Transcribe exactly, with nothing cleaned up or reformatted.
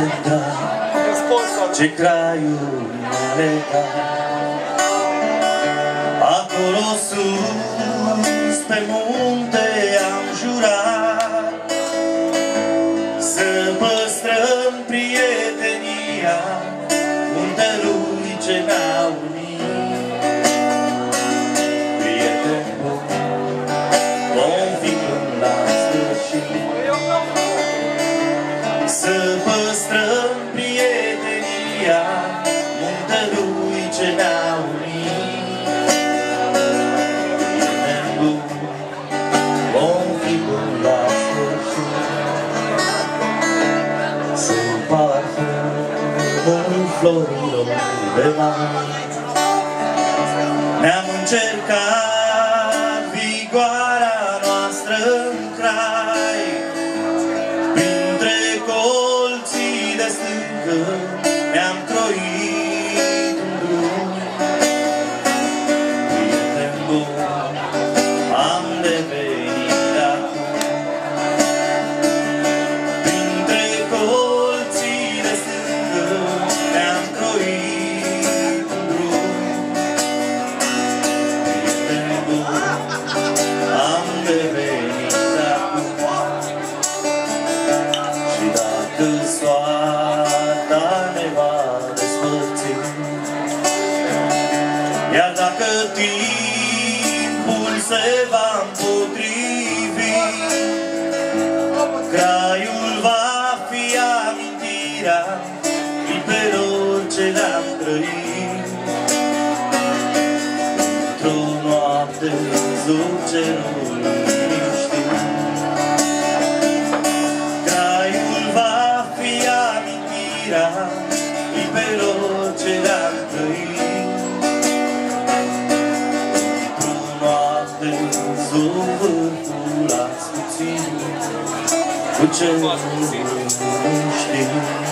ce craiul arăta. Acolo sus pe munte am jurat să păstrăm prietenia muntelui ce ne-a unit. Prieten bun, vom fi până la sfârșit. Să păstrăm prietenia muntelui ce ne-a unit. Prieten bun, vom fi până la sfârșit. Sunt parfumul florilor de mare. Ne-am încercat vigoarea noastră în crai, printre colții de stâncă ne-am croit un drum. Prieten bun, am devenit acum, printre colții de stâncă ne-am croit un drum. Prieten bun, am devenit acum. Și dacă soarta ne va despărți, iar dacă timpul se va împotrivi, craiul va fi amintirea clipelor ce le-am trăit. Într-o noapte sub cerul liniștit, craiul va fi amintirea clipelor ce le-am trăit. Într-o noapte sub vârful ascuțit, cu cerul liniștit.